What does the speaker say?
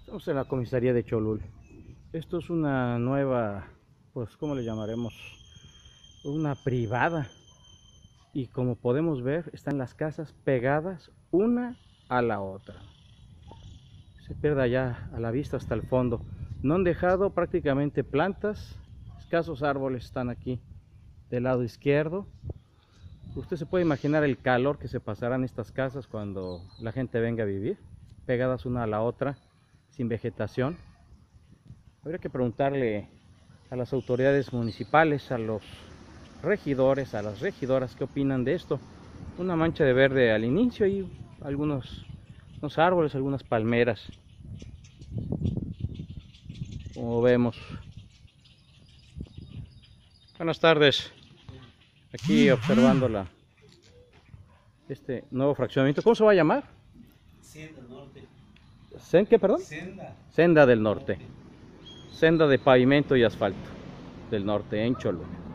Estamos en la comisaría de Cholul. Esto es una nueva, pues, ¿cómo le llamaremos? Una privada. Y como podemos ver, están las casas pegadas una a la otra. Se pierde allá a la vista hasta el fondo. No han dejado prácticamente plantas. Escasos árboles están aquí del lado izquierdo. Usted se puede imaginar el calor que se pasará en estas casas cuando la gente venga a vivir, pegadas una a la otra, sin vegetación. Habría que preguntarle a las autoridades municipales, a los regidores, a las regidoras, qué opinan de esto. Una mancha de verde al inicio y algunos árboles, algunas palmeras, como vemos. Buenas tardes. Aquí observando este nuevo fraccionamiento. ¿Cómo se va a llamar? Senda Norte. ¿Qué, perdón? Senda. Senda del Norte. Senda de pavimento y asfalto del norte en Cholula.